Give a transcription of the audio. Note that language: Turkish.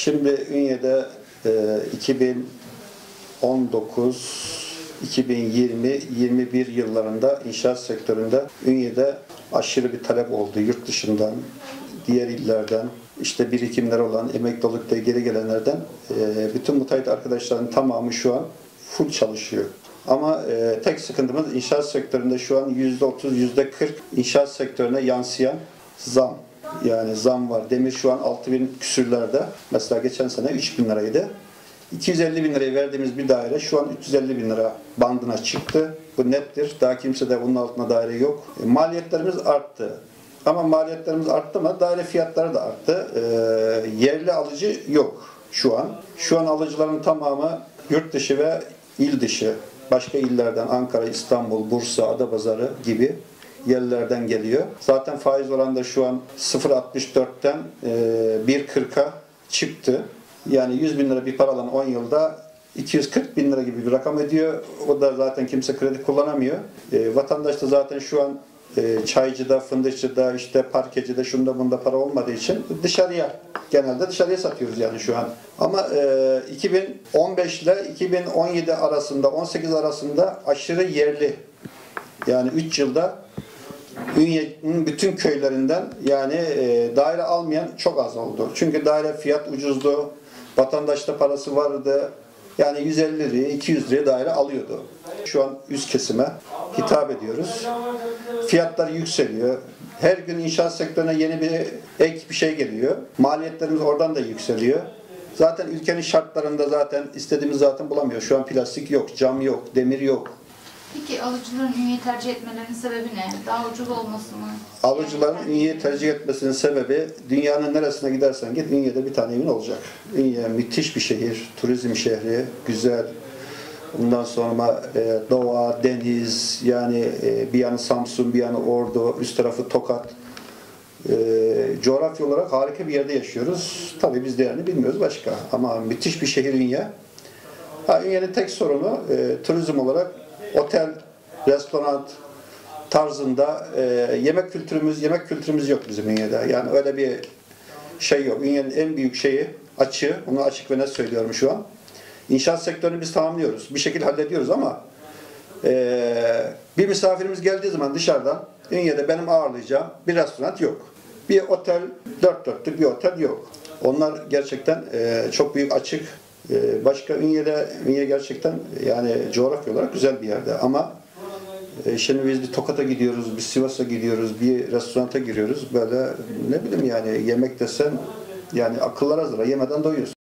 Şimdi Ünye'de 2019, 2020, 21 yıllarında inşaat sektöründe Ünye'de aşırı bir talep oldu. Yurt dışından, diğer illerden, işte birikimleri olan, emekli olup da geri gelenlerden bütün müteahhit arkadaşların tamamı şu an full çalışıyor. Ama tek sıkıntımız inşaat sektöründe şu an %30, %40 inşaat sektörüne yansıyan zam. Yani zam var. Demir şu an 6.000 küsürlerde. Mesela geçen sene 3.000 liraydı. 250 bin liraya verdiğimiz bir daire şu an 350 bin lira bandına çıktı. Bu nettir. Daha kimse de bunun altında daire yok. Maliyetlerimiz arttı. Ama maliyetlerimiz arttı mı daire fiyatları da arttı. Yerli alıcı yok şu an. Şu an alıcıların tamamı yurt dışı ve il dışı. Başka illerden Ankara, İstanbul, Bursa, Adapazarı gibi yerlerden geliyor. Zaten faiz oranı da şu an 0.64'ten 1.40'a çıktı. Yani 100 bin lira bir para alan 10 yılda 240 bin lira gibi bir rakam ediyor. O da zaten kimse kredi kullanamıyor. Vatandaş da zaten şu an çaycıda, fındıkçıda, işte parkecide, şunda bunda para olmadığı için genelde dışarıya satıyoruz yani şu an. Ama 2015 ile 2017 arasında, 18 arasında aşırı yerli, yani 3 yılda Ünye'nin bütün köylerinden yani daire almayan çok az oldu. Çünkü daire fiyat ucuzdu. Vatandaşta parası vardı. Yani 150 liraya, 200 liraya daire alıyordu. Şu an üst kesime hitap ediyoruz. Fiyatlar yükseliyor. Her gün inşaat sektörüne yeni bir ek bir şey geliyor. Maliyetlerimiz oradan da yükseliyor. Zaten ülkenin şartlarında zaten istediğimiz zaten bulamıyor. Şu an plastik yok, cam yok, demir yok. Peki alıcıların Ünye'yi tercih etmelerinin sebebi ne? Daha ucuz olması mı? Alıcıların Ünye'yi tercih etmesinin sebebi, dünyanın neresine gidersen git Ünye'de bir tane evin olacak. Ünye müthiş bir şehir, turizm şehri, güzel. Ondan sonra doğa, deniz, yani bir yanı Samsun, bir yanı Ordu, üst tarafı Tokat. Coğrafya olarak harika bir yerde yaşıyoruz. Tabii biz değerini bilmiyoruz başka. Ama müthiş bir şehir Ünye. Ünye'nin tek sorunu turizm olarak otel, restoran tarzında yemek kültürümüz yok bizim Ünye'de. Yani öyle bir şey yok. Ünye'nin en büyük şeyi açığı, onu açık ve net söylüyorum şu an. İnşaat sektörünü biz tamamlıyoruz. Bir şekilde hallediyoruz ama bir misafirimiz geldiği zaman dışarıdan Ünye'de benim ağırlayacağım bir restoran yok. Bir otel, dört dörtlük bir otel yok. Onlar gerçekten çok büyük açık. Başka Ünye gerçekten yani coğrafya olarak güzel bir yerde ama şimdi biz bir Tokat'a gidiyoruz, bir Sivas'a gidiyoruz, bir restoranta giriyoruz. Böyle ne bileyim yani yemek desen yani akıllara zarar, yemeden doyuyorsun.